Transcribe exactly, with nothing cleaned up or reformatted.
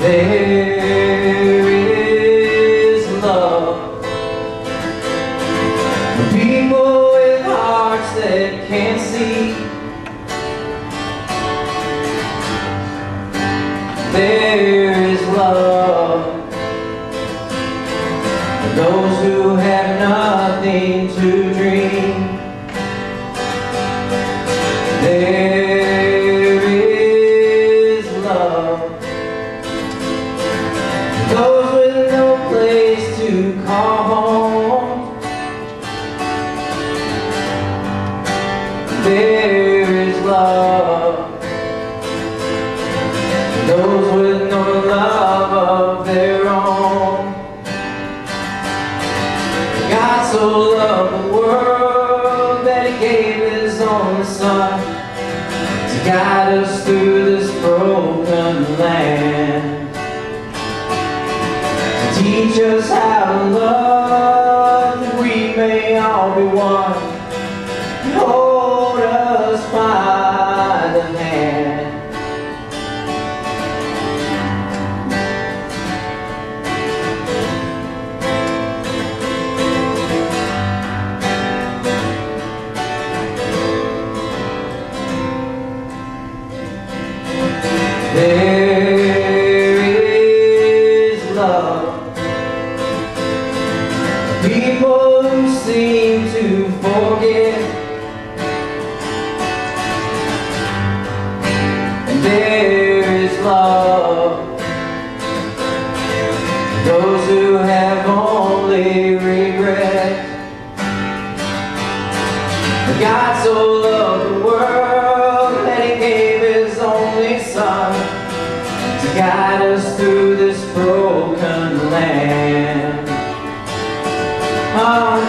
There is love for people with hearts that can't see. There is love for those who have nothing to dream. There is love for those with no place to call home. There is love for those with no love of their own. God so loved the world that He gave His only Son to guide us through this broken land, to teach us how to love, that we may all be one, and hold us by the hand. There is love for people who seem to forget. And there is love for those who have only regret. For God so loved the world that He gave His only Son to guide us through this broken land. Oh,